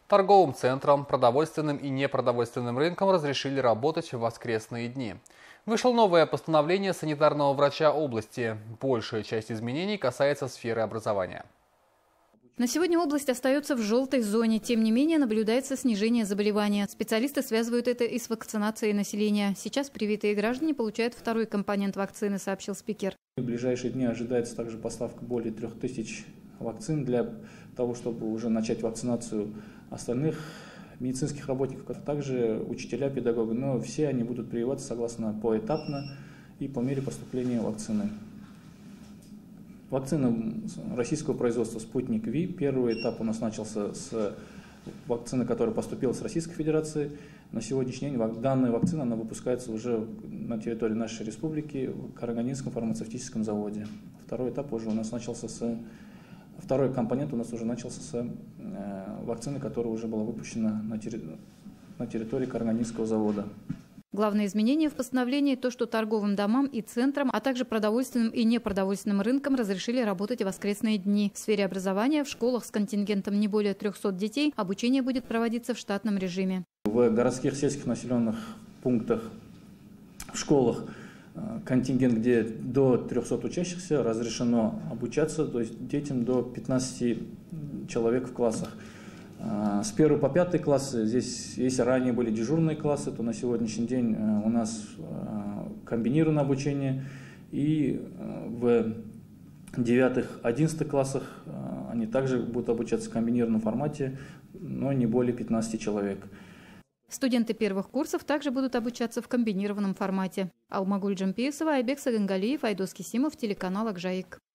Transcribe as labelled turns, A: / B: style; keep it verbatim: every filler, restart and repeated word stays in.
A: Торговым центрам, продовольственным и непродовольственным рынкам разрешили работать в воскресные дни. Вышло новое постановление санитарного врача области. Большая часть изменений касается сферы образования.
B: На сегодня область остается в желтой зоне. Тем не менее, наблюдается снижение заболевания. Специалисты связывают это и с вакцинацией населения. Сейчас привитые граждане получают второй компонент вакцины, сообщил спикер.
C: В ближайшие дни ожидается также поставка более трех тысяч вакцин для того, чтобы уже начать вакцинацию остальных медицинских работников, а также учителя, педагоги. Но все они будут прививаться согласно поэтапно и по мере поступления вакцины. Вакцина российского производства «Спутник Ви». Первый этап у нас начался с вакцины, которая поступила с Российской Федерации. На сегодняшний день данная вакцина она выпускается уже на территории нашей республики в Карагандинском фармацевтическом заводе. Второй этап уже у нас начался с... Второй компонент у нас уже начался с э, вакцины, которая уже была выпущена на, терри... на территории Карагандинского завода.
B: Главное изменение в постановлении то, что торговым домам и центрам, а также продовольственным и непродовольственным рынкам разрешили работать в воскресные дни. В сфере образования в школах с контингентом не более трёхсот детей обучение будет проводиться в штатном режиме.
C: В городских сельских населенных пунктах, в школах контингент, где до трёхсот учащихся, разрешено обучаться, то есть детям до пятнадцати человек в классах. С первого по пятый классы, здесь, если ранее были дежурные классы, то на сегодняшний день у нас комбинированное обучение, и в девятых-одиннадцатых классах они также будут обучаться в комбинированном формате, но не более пятнадцати человек.
B: Студенты первых курсов также будут обучаться в комбинированном формате. Алмагуль Джампиевсова, Айбек Сагангалиев, Айдос Кисимов, телеканал Акжаик.